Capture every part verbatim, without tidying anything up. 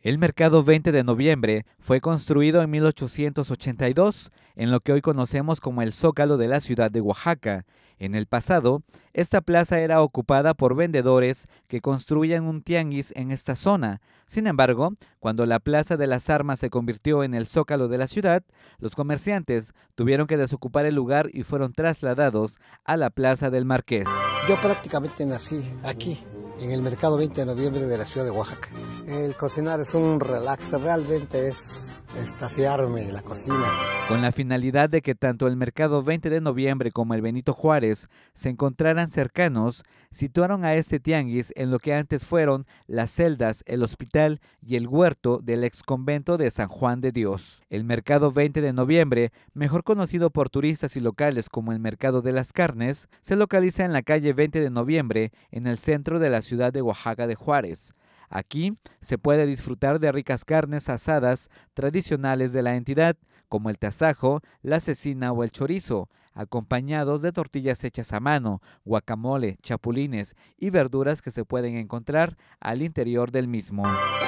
El mercado veinte de noviembre fue construido en mil ochocientos ochenta y dos, en lo que hoy conocemos como el Zócalo de la ciudad de Oaxaca. En el pasado, esta plaza era ocupada por vendedores que construían un tianguis en esta zona. Sin embargo, cuando la Plaza de las Armas se convirtió en el Zócalo de la ciudad, los comerciantes tuvieron que desocupar el lugar y fueron trasladados a la Plaza del Marqués. Yo prácticamente nací aquí, en el mercado veinte de noviembre de la ciudad de Oaxaca. El cocinar es un relax, realmente es estaciarme en la cocina. Con la finalidad de que tanto el mercado veinte de noviembre como el Benito Juárez se encontraran cercanos, situaron a este tianguis en lo que antes fueron las celdas, el hospital y el huerto del exconvento de San Juan de Dios. El mercado veinte de noviembre, mejor conocido por turistas y locales como el Mercado de las Carnes, se localiza en la calle veinte de noviembre, en el centro de la ciudad de Oaxaca de Juárez. Aquí se puede disfrutar de ricas carnes asadas tradicionales de la entidad, como el tasajo, la cecina o el chorizo, acompañados de tortillas hechas a mano, guacamole, chapulines y verduras que se pueden encontrar al interior del mismo.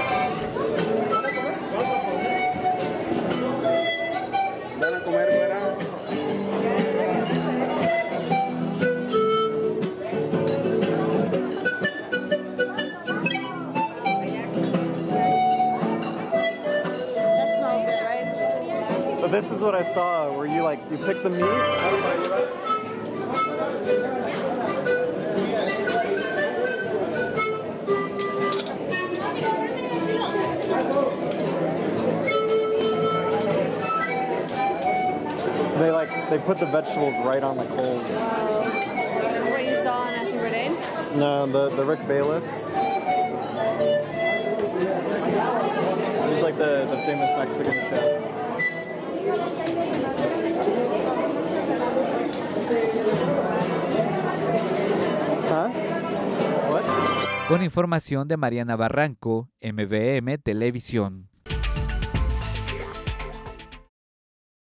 So this is what I saw, where you like, you pick the meat. So they like, they put the vegetables right on the coals. What you saw on Matthew Bourdain? No, the, the Rick Bailiffs. He's like the, the famous Mexican chef. ¿Ah? What? Con información de Mariana Barranco, M V M Televisión.